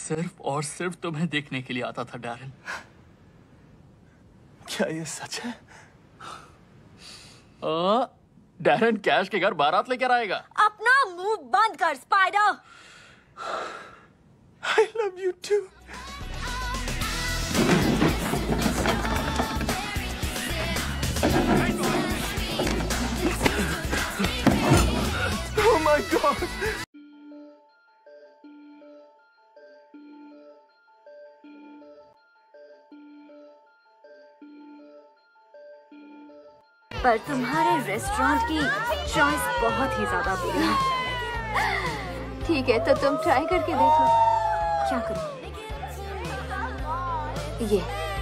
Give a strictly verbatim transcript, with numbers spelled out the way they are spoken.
सिर्फ और सिर्फ तुम्हें देखने के लिए आता था डैरन। क्या ये सच है? आ, डैरन कैश के घर बारात लेकर आएगा। अपना मुंह बंद कर spider. I love you too. Oh my God. पर तुम्हारे रेस्टोरेंट की चॉइस बहुत ही ज्यादा बुरी है। ठीक है, तो तुम ट्राई करके देखो। क्या करूं? ये